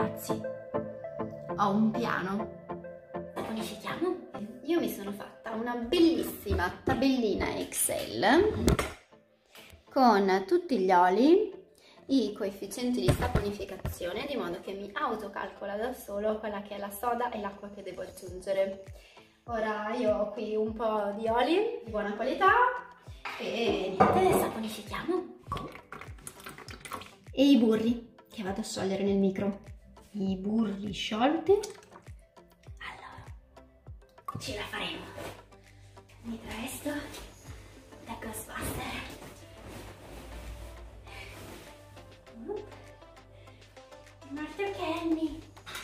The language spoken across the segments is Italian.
ragazzi, ho un piano. Saponifichiamo? Io mi sono fatta una bellissima tabellina Excel con tutti gli oli, i coefficienti di saponificazione, di modo che mi autocalcola da solo quella che è la soda e l'acqua che devo aggiungere. Ora io ho qui un po' di oli di buona qualità e niente, saponifichiamo. E i burri che vado a sciogliere nel micro. I burri sciolti. Allora, ce la faremo. Mi travesto da Ghostbuster. Martha Kenny.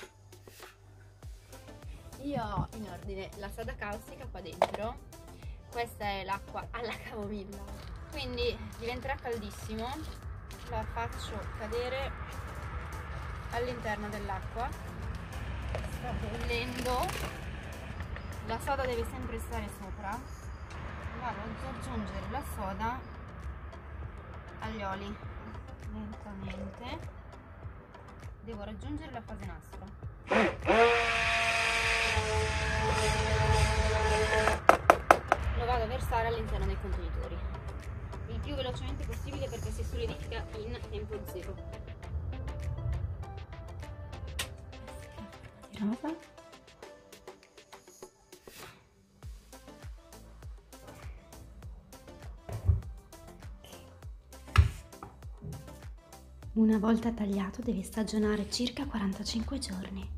Io ho in ordine la soda caustica qua dentro. Questa è l'acqua alla camomilla, quindi diventerà caldissimo. La faccio cadere all'interno dell'acqua. Sta bollendo, la soda deve sempre stare sopra. Vado ad aggiungere la soda agli oli lentamente. Devo raggiungere la fase nastro. Lo vado a versare all'interno dei contenitori il più velocemente possibile perché si solidifica in tempo zero. Rosa. Una volta tagliato deve stagionare circa 45 giorni.